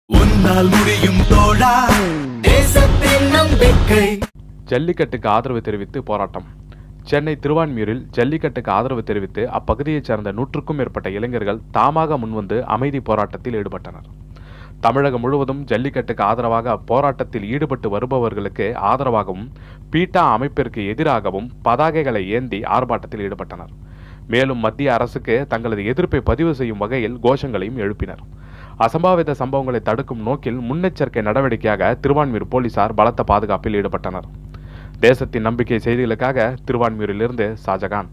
உன்னால் முடியும் தோழா தேசத்தின் நம்பிக்கை. ஜல்லிக்கட்டுக்கு ஆதரவு தெரிவித்து போராட்டம். சென்னை திருவான்மியூரில் ஜல்லிக்கட்டுக்கு ஆதரவு தெரிவித்து அப்பகுதியைச் சேர்ந்த 100க்கும் மேற்பட்ட இளைஞர்கள் தாமாக முன்வந்து அமைதி போராட்டத்தில் ஈடுபட்டனர். தமிழகம் முழுவதும் ஜல்லிக்கட்டுக்கு ஆதரவாக போராட்டத்தில் ஈடுபட்டு வருபவர்களுக்கு ஆதரவாகவும் பீட்டா அமைப்பிற்கு எதிராகவும் பதாகைகளை ஏந்தி ஆர்ப்பாட்டத்தில் ஈடுபட்டனர். மேலும் மத்திய அரசுக்கு தங்களது எதிர்ப்பை பதிவு செய்யும் வகையில் கோஷங்களையும் எழுப்பினர். அசம்பாவித சம்பவங்களை தடுக்கும் நோக்கில் முன்னெச்சரிக்கை நடவடிக்கையாக திருவான்மியூர் போலீசார் பலத்த பாதுகாப்பில் ஈடுபட்டனர். தேசத்தின் நம்பிக்கை செய்திகளுக்காக திருவான்மியூரிலிருந்து ஷாஜகான்.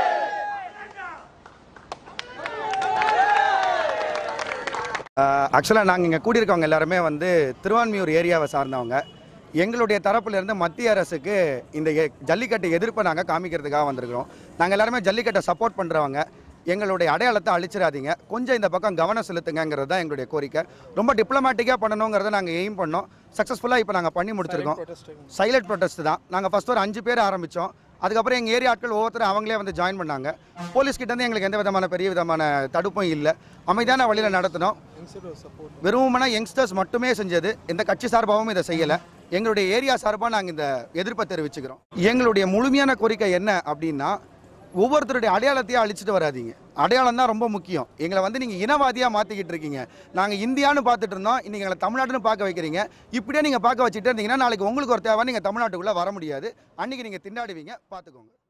ஆக்சுவலாக நாங்கள் இங்கே கூடியிருக்கவங்க எல்லாருமே திருவான்மியூர் ஏரியாவை சார்ந்தவங்க. எங்களுடைய தரப்புலேருந்து மத்திய அரசுக்கு இந்த ஜல்லிக்கட்டு எதிர்ப்பை நாங்கள் காமிக்கிறதுக்காக வந்திருக்கிறோம். நாங்கள் எல்லாருமே ஜல்லிக்கட்டை சப்போர்ட் பண்ணுறவங்க. எங்களுடைய அடையாளத்தை அழிச்சிடாதீங்க, கொஞ்சம் இந்த பக்கம் கவனம் செலுத்துங்கிறது தான் எங்களுடைய கோரிக்கை. ரொம்ப டிப்ளமேட்டிக்காக பண்ணணுங்கிறத நாங்கள் எய்ம் பண்ணோம். சக்ஸஸ்ஃபுல்லாக இப்போ நாங்கள் பண்ணி முடிச்சிருக்கோம். சைலண்ட் ப்ரொடெஸ்ட் தான். நாங்கள் ஃபஸ்ட் ஒரு 5 பேர் ஆரம்பித்தோம். அதுக்கப்புறம் எங்கள் ஏரியா ஆட்கள் ஒவ்வொருத்தரும் அவங்களே ஜாயின் பண்ணாங்க. போலீஸ்கிட்டேருந்து எங்களுக்கு எந்த விதமான பெரிய விதமான தடுப்பும் இல்லை. அமைதியான வழியில் நடத்தினோம். வெறுமனா யங்ஸ்டர்ஸ் மட்டுமே செஞ்சது. எந்த கட்சி சார்பாகவும் இதை செய்யலை. எங்களுடைய ஏரியா சார்பாக நாங்கள் இந்த எதிர்ப்பை தெரிவிச்சுக்கிறோம். எங்களுடைய முழுமையான கோரிக்கை என்ன அப்படின்னா, ஒவ்வொருத்தருடைய அடையாளத்தையும் அழிச்சிட்டு வராதிங்க. அடையாளம் தான் ரொம்ப முக்கியம். எங்களை நீங்கள் இனவாதியாக மாற்றிக்கிட்டு இருக்கீங்க. நாங்கள் இந்தியான்னு பார்த்துட்டு இருந்தோம், இன்றைக்கி எங்களை தமிழ்நாட்டுன்னு பார்க்க வைக்கிறீங்க. இப்படியே நீங்கள் பார்க்க வச்சுட்டு இருந்தீங்கன்னா நாளைக்கு உங்களுக்கு ஒரு தேவை, நீங்கள் தமிழ்நாட்டுக்குள்ளே வர முடியாது. அன்றைக்கி நீங்கள் திண்டாடுவீங்க, பார்த்துக்கோங்க.